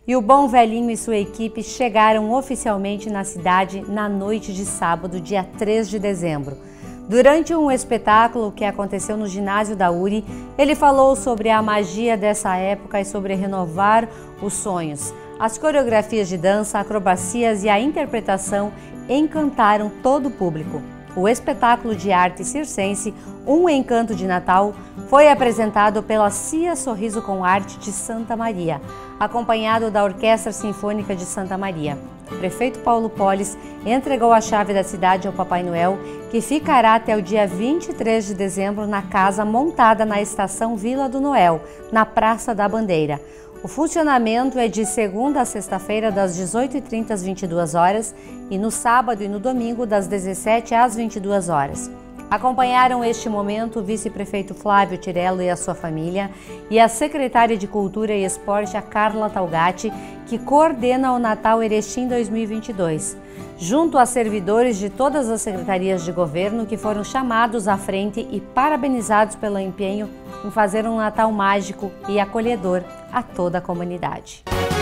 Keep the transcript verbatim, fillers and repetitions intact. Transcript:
e o Bom Velhinho e sua equipe chegaram oficialmente na cidade na noite de sábado, dia três de dezembro. Durante um espetáculo que aconteceu no ginásio da U R I, ele falou sobre a magia dessa época e sobre renovar os sonhos. As coreografias de dança, acrobacias e a interpretação encantaram todo o público. O espetáculo de arte circense Um Encanto de Natal foi apresentado pela Cia Sorriso com Arte de Santa Maria, acompanhado da Orquestra Sinfônica de Santa Maria. O prefeito Paulo Pollis entregou a chave da cidade ao Papai Noel, que ficará até o dia vinte e três de dezembro na casa montada na estação Vila do Noel, na Praça da Bandeira. O funcionamento é de segunda a sexta-feira, das dezoito e trinta às vinte e duas horas, e no sábado e no domingo, das dezessete às vinte e duas horas. Acompanharam este momento o vice-prefeito Flávio Tirello e a sua família e a secretária de Cultura e Esporte, a Carla Talgatti, que coordena o Natal Erechim dois mil e vinte e dois, junto a servidores de todas as secretarias de governo que foram chamados à frente e parabenizados pelo empenho em fazer um Natal mágico e acolhedor a toda a comunidade.